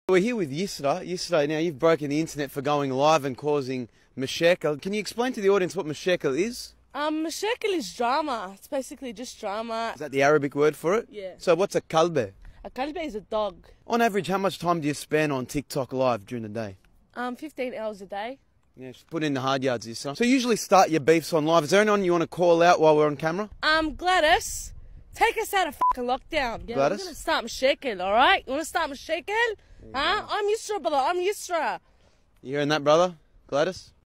We're here with Yisra. Yisra, now you've broken the internet for going live and causing mashakal. Can you explain to the audience what mashakal is? Mashakal is drama. It's basically just drama. Is that the Arabic word for it? Yeah. So what's a kalbe? A kalbe is a dog. On average, how much time do you spend on TikTok live during the day? 15 hours a day. Yeah, just put in the hard yards, Yisra. So you usually start your beefs on live. Is there anyone you want to call out while we're on camera? Gladys, take us out of fucking lockdown. Yeah, Gladys? we're gonna start mashakal, alright? You wanna start mashakal? Huh? I'm Yusra, brother. I'm Yusra. You hearing that, brother? Gladys?